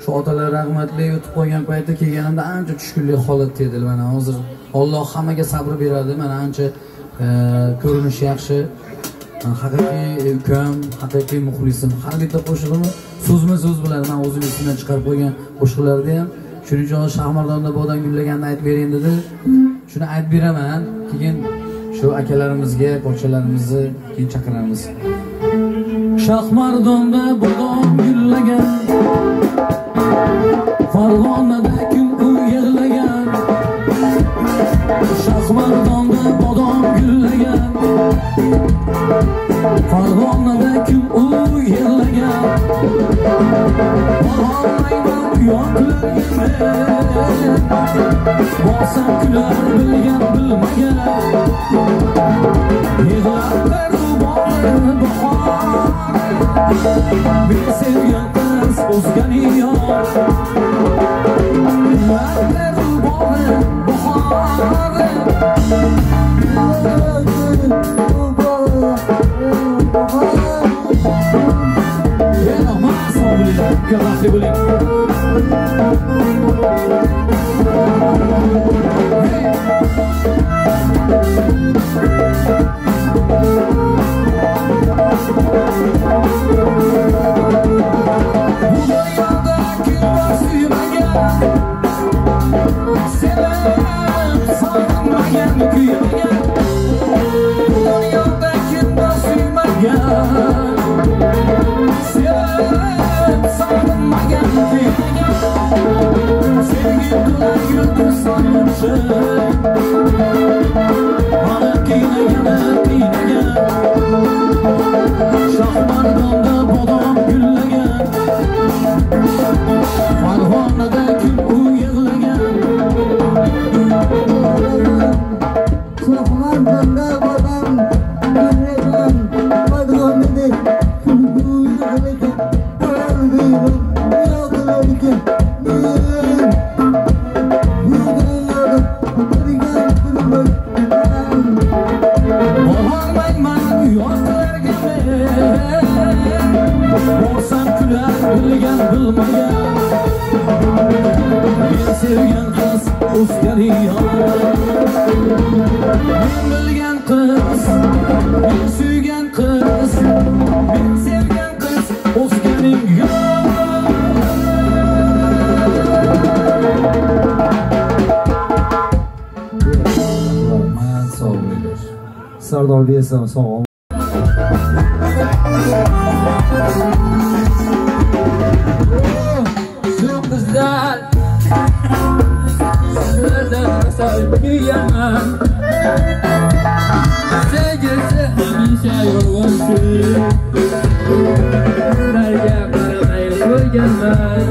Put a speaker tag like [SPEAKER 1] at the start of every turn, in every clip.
[SPEAKER 1] Shu otalar rahmatli o'tib qolgan paytda kelganimda ancha tushkunlik holatda edi. Mana hozir Alloh hammaga sabr beradi. Mana ancha ko'rinish yaxshi. Haqiqiy ukam, haqiqiy muxlisim. Har bitta qo'shig'ini so'zma-so'z bilan men o'zim esimdan chiqarib qo'ygan qo'shiqlarni ham shuning uchun Shahmardonda bodam gullaganini aytib bering dedi. Shuni aytib beraman. Keyin shu akalarimizga, pochalarimizni keyin chaqiramiz. Shahmardonda bodam gullagan, Farg'onada kun u yig'lagan. Shahmardonda bodam gullagan, Farg'onada kun u yig'lagan. Borolmayman uyoqlarga men, borsam kular bilgan bilmagan. Yig'lab berdi borini bahor, men sevgan qiz o'zgani yor. Yig'lab berdi borini bahor, yana ma'so bo'ling, karaxli bo'ling. Shahmardonda bodom gullagan, Farg'onada kun u yig'lagan. Shahmardonda bodom gullagan, Farg'onada kun u yig'lagan. Borsam kular bilgan bilmagan, men sevgan qiz o'zgani yor. Men bilgan qiz, men suygan qiz, men sevgan qiz o'zgani yor. Men sog' bo'ling. Sardor Besam sog'. Kızlar sizlerden sayıyaman, sevgisi hamisha yolg'onchi. Sizlarga qaramay qo'yganman.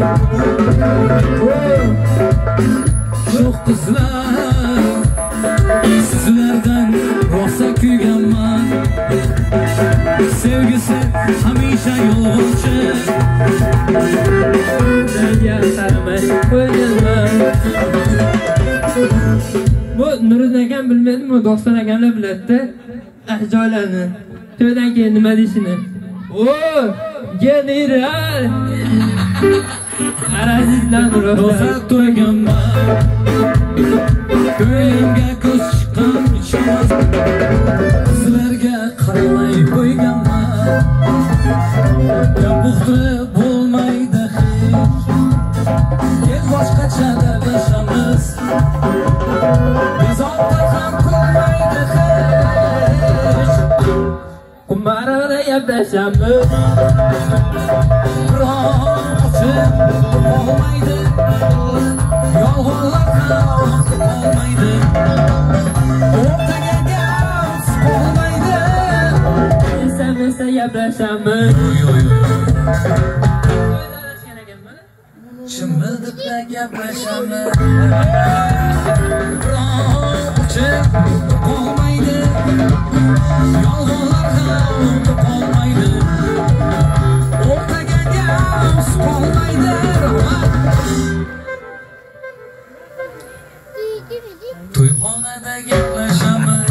[SPEAKER 1] Yo'q qizlar, sizlardan rosa kuyganman. Sevgisi hamisha yolg'onchi. Bu Nuriddin akam bilmadim, u Doston akamlar biladi-da joylarni. To'ydan keyin nima deyishini. O, general. Arazizlar rosa to'yganman. Ko'yimga ko'z chiqqan ishonmas. Sizlarga qaramay qo'yganman. Buxti bo'lmaydi hech. Gel boshqacha gaplashamiz. Bezovta ham qilmaydi hech. Umarada gaplashamiz. Ro'chib bo'lmaydi. Yolg'onlar ham bo'lmaydi. O'rtaga gap bo'lmaydi. Esa gaplashamiz. Chimildiqda gaplashamiz. Ro'chib bo'lmaydi. Yolg'onlar ham qolmaydi. O'rtaga gap qolmaydi. To'yxonada gaplashamiz.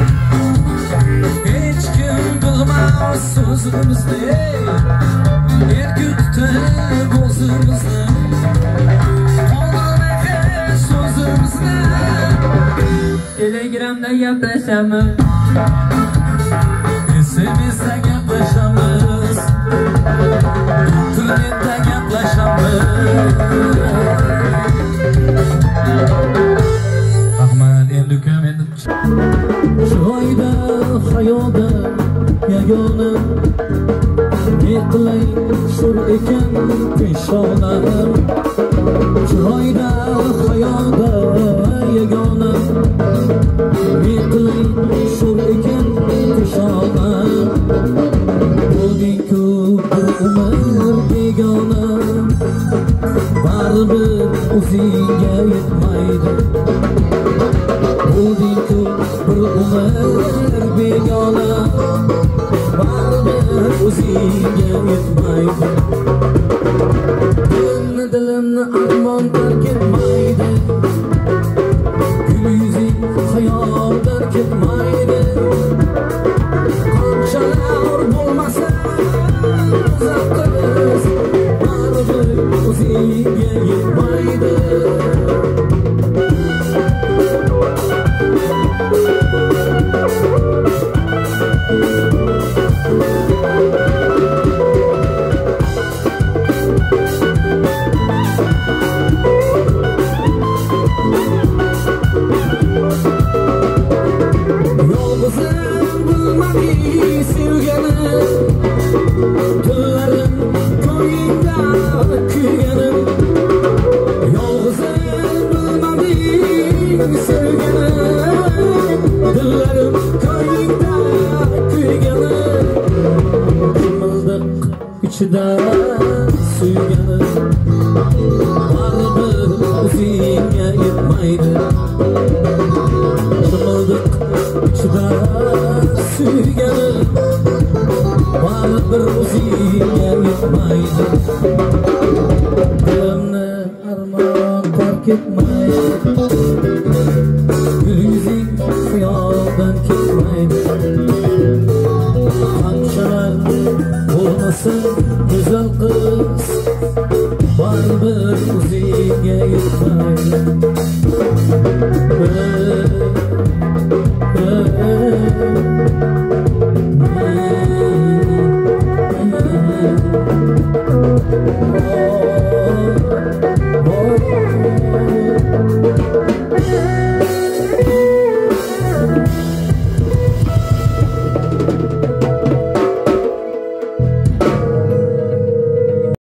[SPEAKER 1] Hech kim bilmas so'zimizni. Erkutib o'zimizni.
[SPEAKER 2] Telegramda gaplashamiz,
[SPEAKER 1] SMS'da gaplashamiz, internetda gaplashamiz. Rahmat, endi ukam endi chiroyda hayoda yagona ne qilay shur ekan peshonalar. Chiroyda hayoda yagona ne qilay shur ekan peshonalar. Bo'lding-ku bir umr begona, baribir o'zingga yetmaydi. Bo'lding-ku bir umr begona, baribir o'zingga yetmaydi. Dilimni armon tark etmaydi, gul yuzing xayoldan ketmaydi. Qanchalar bo'lmasa uzoqmiz, baribir o'zingga yetmaydi. İçida suygani, baribir o'zingga yetmaydi. Chimildiq ichida suygani, baribir o'zingga yetmaydi. Dilimni armon tark etmaydi, gul yuzing xayoldan ketmaydi. Qanchalar bo'lmasa